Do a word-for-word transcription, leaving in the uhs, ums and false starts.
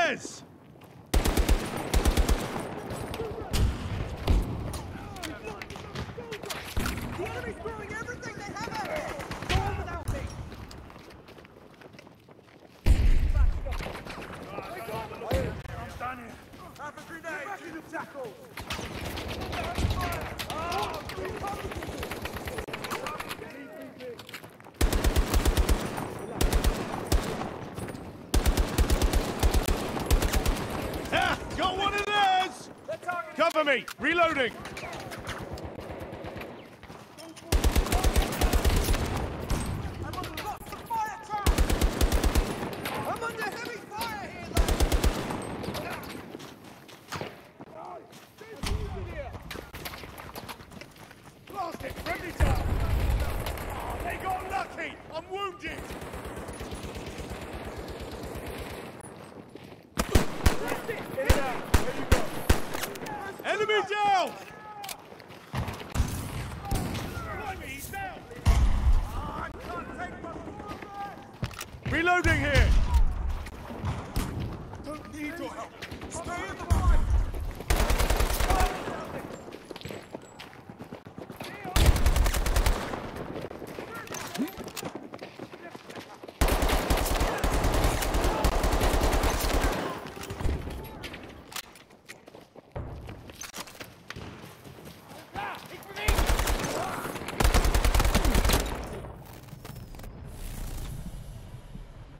Inez! The enemy's throwing everything they have at me! Go on without me! I'm done here. Have a grenade! Back in the tackle! Ah, got one of theirs! Cover me! Reloading! I'm on lots of fire trap! I'm under heavy fire here, Blast it! Friendly time! Oh, they got lucky! I'm wounded! Get it out! There you go! Enemy down! Blimey, he's down! I can't take my... Reloading here!